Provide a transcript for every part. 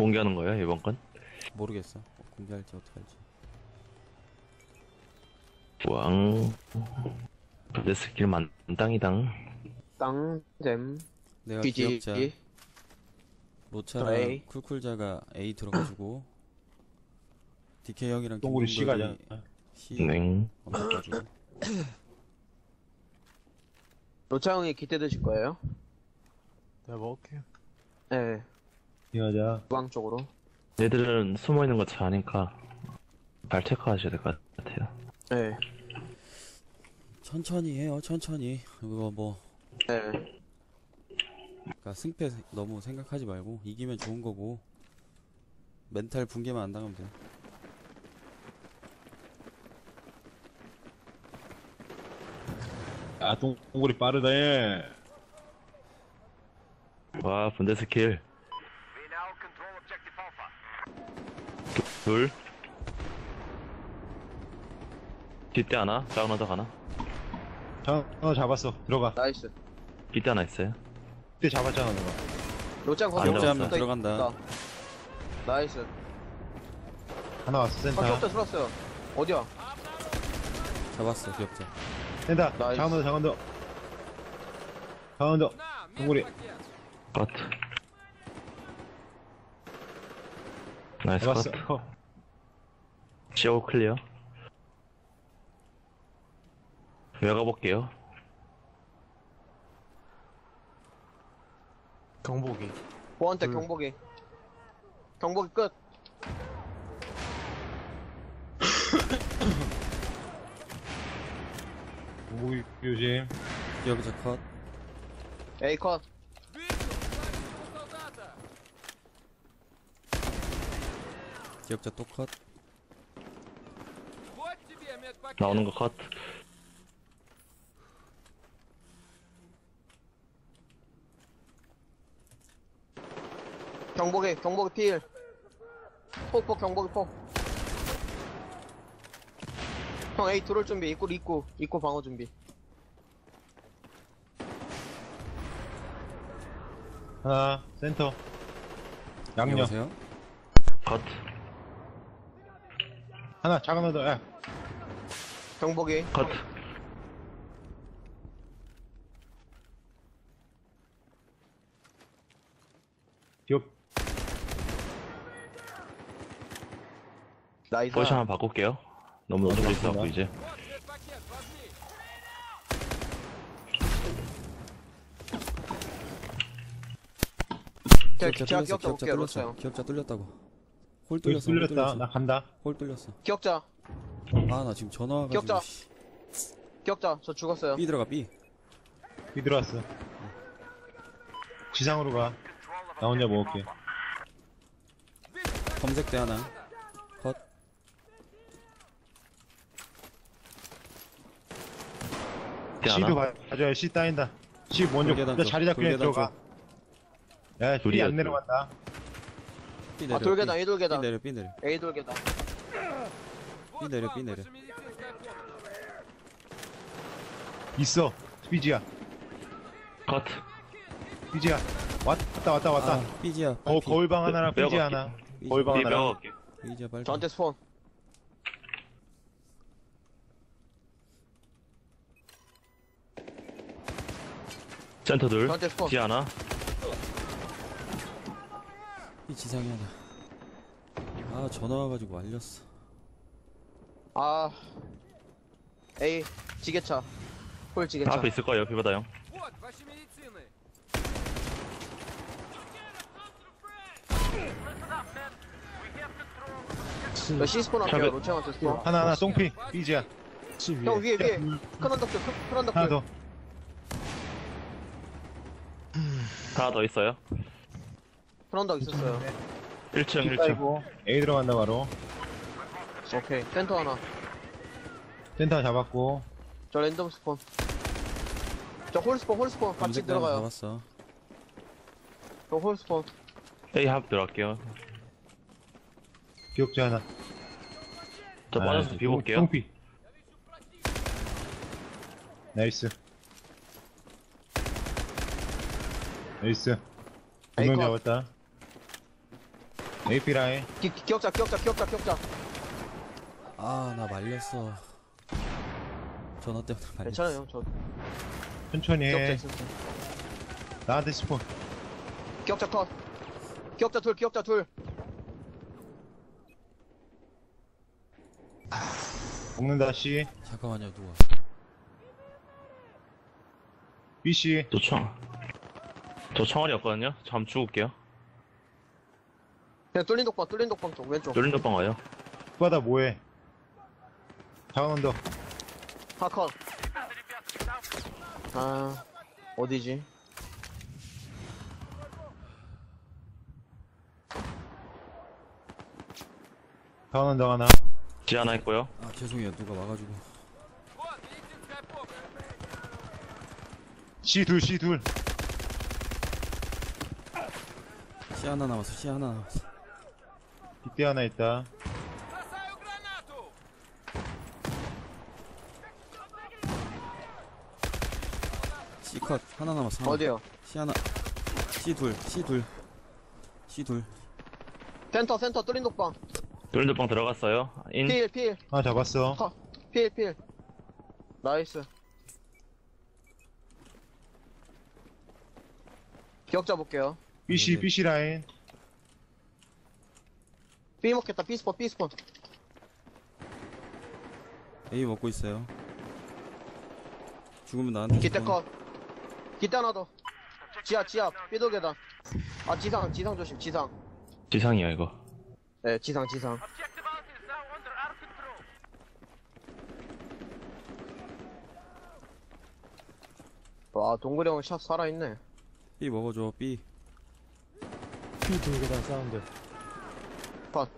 공개하는 거예요, 이번 건? 모르겠어. 공개할지 어떻게 할지. 왕. 내 스킬 만땅이당. 땅잼 내가 GG 기억자 저 로차랑 A. 쿨쿨자가 A 들어가지고 DK 형이랑 동굴이 C 가자. C 네. 엄청가지고 로차 형이 기대 드실 거예요? 내가 먹을게. 네 이거자. 주방 쪽으로. 얘들은 숨어있는 거 잘 아니까 잘 체크하셔야 될 것 같아요. 네 천천히 해요. 천천히. 이거 뭐 네. 그러니까 승패 너무 생각하지 말고 이기면 좋은 거고 멘탈 붕괴만 안 당하면 돼. 아, 동굴이 빠르다, 얘. 와, 분대 스킬. 둘. 뒷대 하나, 작은 언덕 하나. 잡았어. 들어가. 나이스. 뒷대 하나 있어요. 그때 잡았잖아, 너가. 로차 거기 안 기억자 잡았어. 한명 들어간다. 나이스. 하나 왔어, 센터. 기억자 들어왔어요. 어디야? 잡았어. 기억자. 센터. 나이스. 장원도. 장원도. 동굴이. 컷. 나이스 잡았어. 컷. CO 클리어. 외가 볼게요. 경복이. 보안대 경보기. 경보기 끝. 경복이 조심. 기억자 컷. A 컷. 기억자 또 컷. 나오는 거 컷. 경보기 필. 폭 경보기 폭. 형 A 들어올 준비. 입구 방어 준비. 하나, 센터. 양념. 안녕하세요. 컷. 하나, 작은 언더. 야. 경보기. 컷. 기억. 나이스. 포지션 한번 바꿀게요. 너무 늦어져 있어갖고 바꾼다. 이제. 기억자 뚫렸어. 기억자 기억자 볼게요. 로차 뚫렸어. 형. 기억자 뚫렸다고. 홀 여기 뚫렸어. 홀 뚫렸다. 뚫렸어. 나 간다. 홀 뚫렸어. 기억자. 아 나 지금 전화 와가지고. 기억자. 씨. 기억자. 저 죽었어요. B 들어가 B. 비 들어왔어. 지상으로 가. 나 혼자 먹을게. 검색대 하나. 컷. 뒷대 C도 하나. 가져야 C 따인다. C 먼저 돌계단 나 쪽, 자리 잡히면 돌계단 들어가. 야, B 둘이야, 안 둘. 내려간다. B 내려. 아 돌계단 B. A B 돌계단. 내려. B 내려. A 돌계단. B 내려. B 내려. 있어. B지야. 컷. B지야. 왔다. 아 B지야. 거울방 하나랑 빼고 B지 갈게. 하나. B지. 거울방 우리 하나랑. 배워갈게. B지야 빨리. 저한테 스폰. 센터 둘. 저한테 스폰. D 하나. B 지상이 하나. 아 전화 와가지고 말렸어. 아 A 지게차. 홀 다 지게차. 앞에 있을 거예요, 비바다 형. Вот, ваши медицины! 저 C 스폰 할게요. 샵에- 로체한테 스폰. 하나, 똥피. B지야. 형 위에 큰 언덕들 큰 언덕들. 하나 더. 하나 더 있어요. 큰 언덕 있었어요. 1층, B 1층. 따이고. A 들어간다, 바로. 오케이. 센터 하나. 센터 잡았고. 저 랜덤 스폰. 저 홀 스폰 같이 검색대 하나 들어가요. 잡았어. 저 홀 스폰. A 합 들어갈게요. 기억자 하나. 저 빠져서 비볼게요. 똥피. 나이스. 나이스. 두 명 에이컷. 잡았다. AP 라인. 기억자. 아, 나 말렸어. 전화 때문에 말렸어. 괜찮아요. 저 천천히 기억자 해. 있었어. 나한테 스폰. 기억자 컷. 기억자 둘. 먹는다, C. 잠깐만요, 누가. BC. 저 총알이 없거든요? 저 한번 죽을게요. 그냥 뚫린 독방 쪽 왼쪽. 뚫린 덕방 와요. 오빠다 뭐해? 작은 언덕. 하컷. 아 어디지? 작은 언덕 하나. 지 하나 있고요. 아, 죄송해요. 누가 와가지고. C 둘, C 둘. C 하나 남았어. C 하나 남았어. 빗대 하나 있다. C 컷 하나 남았어. 하나. 어디요? C 하나. C 둘. C 둘. C 둘. 센터 뚫린 독방. 뚫린 덕방 들어갔어요. 인. 필. 하나 잡았어. 컷. 필. 나이스. 기억자 볼게요. BC, 네. BC 라인. B 먹겠다. B 스폰. A 먹고 있어요. 죽으면 나한테. 기대 죽어. 컷. 기대 하나 더. 지하. 삐도 계단. 아 지상 조심. 지상이야, 이거. 네 지상. 와 동글이 형 샷 살아있네. B 먹어줘. B. 컷.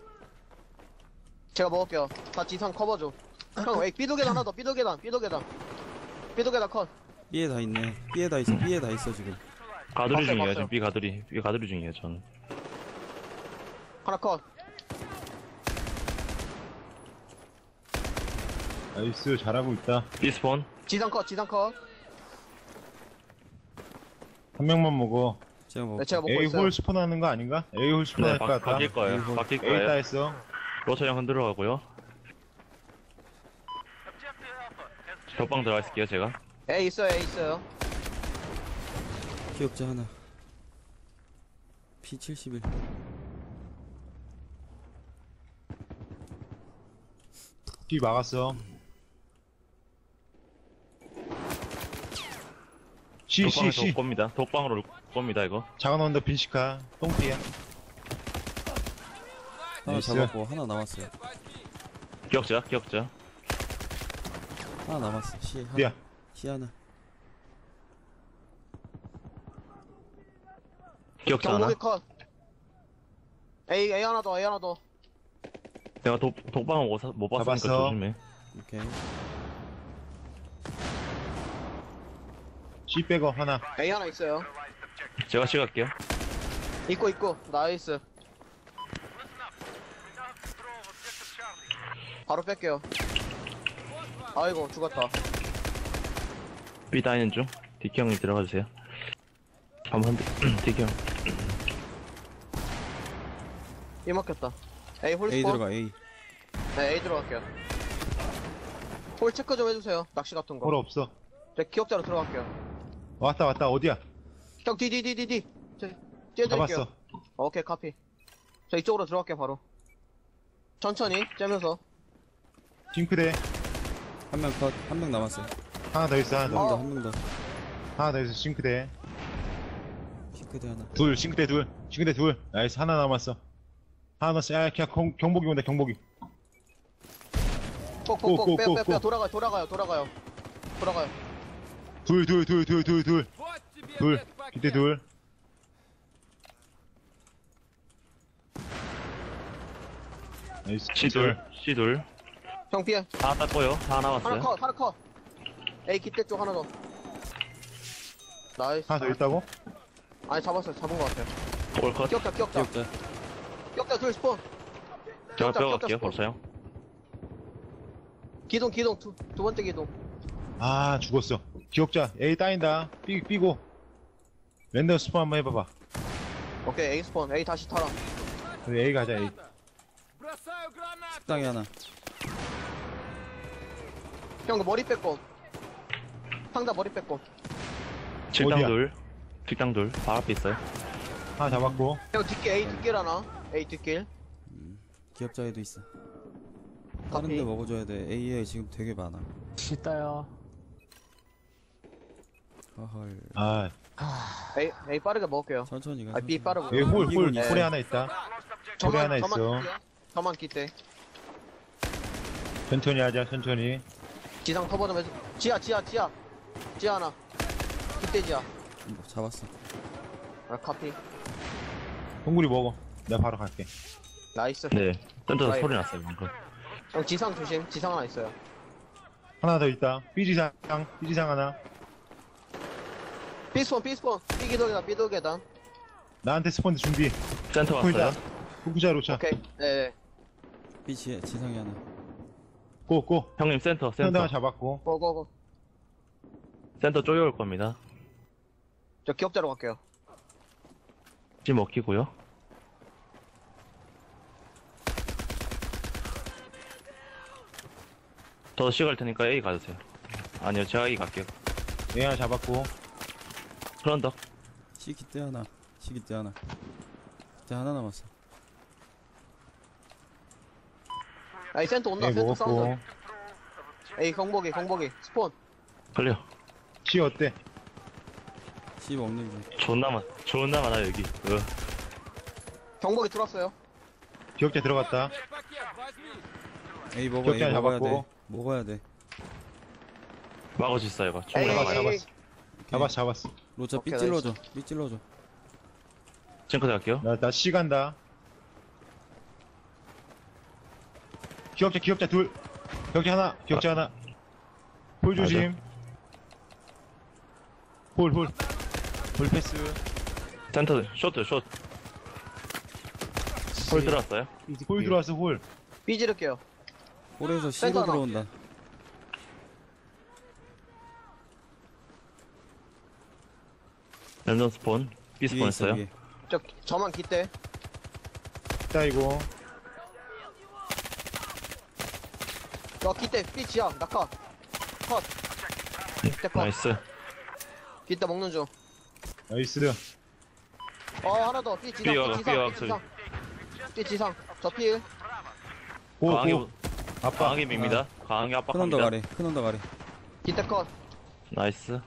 제가 먹을게요. 다 지상 커버줘. 형 삐도 계단 하나 더. 삐도 계단 컷. B에 다 있네. B에 다 있어. B에 다 있어 지금. 가두리 봤어요, 중이에요, 봤어요. 지금. B 가두리 중이에요, 저는. 하나 컷. 나이스, 잘하고 있다. B 스폰. 지상 컷. 한 명만 먹어. 제가 먹. 네, 제가 먹고 A 있어요. 홀 스폰하는 거 아닌가? A 홀 스폰할 네, 것 같다. 바뀔 거예요. 이거 바뀔 A 따 거예요. 했어. 로터 형 흔들어 가고요. 덕방 들어가 있을게요, 제가. A 있어요. 기억자 하나. P71. B 막았어. C, 독방에서 C. 올 겁니다. 독방으로 올 겁니다, 이거. 작은 언덕 빈시카. 똥피야. 하나 나이스. 잡았고 하나 남았어요. 기억자. 하나 남았어. C 하나. 야, C 하나. 기억자 하나. 경목이 컷. A 하나 더. 내가 독방을 못 봤으니까 잡았어. 조심해. 오케이. C 백업 하나. A 하나 있어요. 제가 시갈게요. 있고. 나이스. 바로 뺄게요. 아이고 죽었다. B 다이는 중. 디키 형님 들어가 주세요. 한번 디키 형. 이 먹혔다. A 홀 A 스폰. 들어가 A. 네 A 들어갈게요. 홀 체크 좀 해주세요. 낚시 같은 거. 홀 없어. 제 기억자로 들어갈게요. 왔다. 어디야? 형 D. 째드릴게요. 잡았어. 오케이 카피. 저 이쪽으로 들어갈게요 바로. 천천히 째면서. 싱크대. 한 명 컷. 한 명 남았어요. 하나 더 있어. 한 명 더. 한 명 더. 하나 더 있어. 싱크대. 싱크대 하나. 둘. 싱크대 둘. 나이스. 하나 남았어. 하나 더. 야, 그냥 경복이 온다. 경복이. 꼭꼭꼭 고. 빼. 돌아가요. 둘. 밑에 둘. 나이스. C 둘. 형 피해. 하나 땄고요. 하나 남았어요. 하나 컷. A 기대 쪽 하나 더. 나이스. 하나 더 있다고? 아니 잡았어요. 잡은 것 같아요. 골컷. 기억자. 기억자. 둘 스폰. 제가 기억자, 빼갈게요, 스폰. 벌써 형. 기동 두 번째 기동. 아, 죽었어. 기억자. A 따인다. 삐고. 랜덤 스폰 한번 해봐봐. 오케이 A 스폰. A 다시 타라. 우리 A 가자, A. 식당에 하나. 형, 그 머리 뺏고. 상자 머리 뺏고. 식당 어디야? 둘. 식당 둘. 바로 앞에 있어요. 하나 잡았고. 형, 뒷길, A 뒷길 하나. A 뒷길. 기업자에도 있어. 다른 데 카피. 먹어줘야 돼. A에 지금 되게 많아. 있다요. 헐. 아, A 빠르게 먹을게요. 천천히 가. 아, B 빠르고. 여기 홀, 이기고 홀, 있어. 홀에 하나 있다. 홀에 하나 있어. 기대요. 저만 기대. 천천히 하자, 천천히. 지상 커버 좀 해줘. 지하 하나. 기대 지하. 잡았어. 아, 카피. 동굴이 먹어. 내가 바로 갈게. 나이스. 네. 던져서 라이브. 소리 났어요, 방금. 형, 지상 조심. 지상 하나 있어요. 하나 더 있다. B지상 하나. B스폰. B기도 계단. 나한테 스폰드 준비. 센터 포인트. 왔어요. 후구자 로차. 오케이. 네. B 지상에 하나. 고. 형님 센터, 현대가 센터. 잡았고. 고고고. 센터 쪼여올 겁니다. 저 기억자로 갈게요. 지 먹히고요. 저 C 갈 테니까 A 가주세요. 아니요, 제가 A 갈게요. A 하나 잡았고. 그런덕. C 기대 하나. C 기대 하나. 기대 하나 남았어. 아이, 센터 온다. A 센터 먹었고. 사운드. 에이, 경보기. 스폰. 걸려. C 어때? C 먹는 중. 존나 많아, 여기. 경보기 들어왔어요. 기억자 들어갔다. A 먹어. A 기억자 먹어야 잡았고. 돼. 먹어야 돼. 막을 수 있어요, 이거. 에이, 충분히 막아요. 잡았어. 로자 오케이, 삐 찔러줘. 삐 찔러줘. 징크대 갈게요. 나 C 간다. 기억자 둘. 기억자 하나. 홀 조심. 홀 패스. 센터, 쇼트. 홀 들어왔어요. 홀 들어왔어, 홀. B 지를게요. 홀에서 C로 센터 하나. 들어온다. 랜덤 스폰. B 스폰 위에 있어, 했어요. 위에. 저만 기대. 있다, 이거. 기대. B 지하. 낙하. 컷. 기대 컷. 나이스. 기대 먹는 중. 나이스. 하나 더. B 지상. B가, B 지상. B가 B 지상. 저 필. 강하게, 아빠. 강하게 밉니다. 강하게 큰 언덕 압박합니다. 아래. 큰 언덕 아래. 기대 컷. 나이스.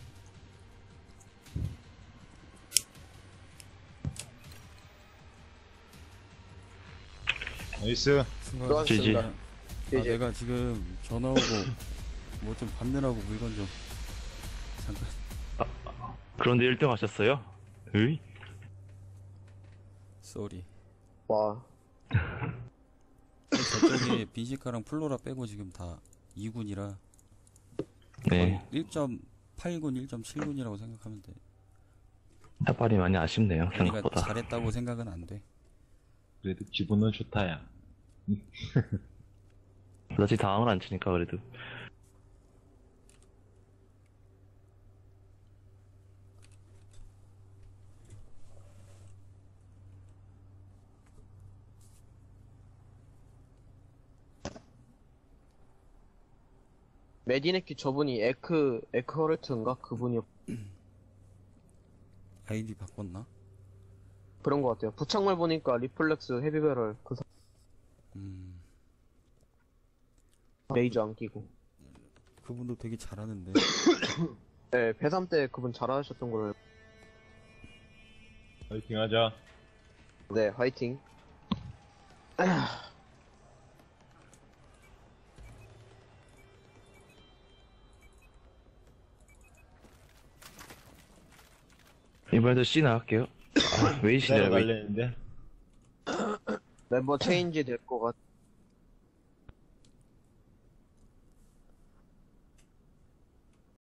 나이스. GG. 아, 내가 지금 전화 오고 뭐 좀 받느라고 물건 좀 잠깐. 그런데 1등 하셨어요? 으이? 쏘리. 와. 저쪽에 빈시카랑 플로라 빼고 지금 다 2군이라 네. 1.8군, 1.7군이라고 생각하면 돼. 샷발이 많이 아쉽네요, 우리가 생각보다. 잘했다고 생각은 안 돼. 그래도 기분은 좋다야. 그다지 당황을 안 치니까, 그래도. 메디네키 저분이 에크허르트인가? 그분이 아이디 바꿨나? 그런 것 같아요. 부착물 보니까 리플렉스 헤비배럴 레이저 안 끼고. 그분도 되게 잘하는데. 네, 배3 때 그분 잘하셨던 걸. 파이팅 하자. 네, 화이팅. 이번에도 C 나갈게요. 아, 왜 C 내가 냐 왜? 갈랬는데. 멤버 체인지 될 것 같.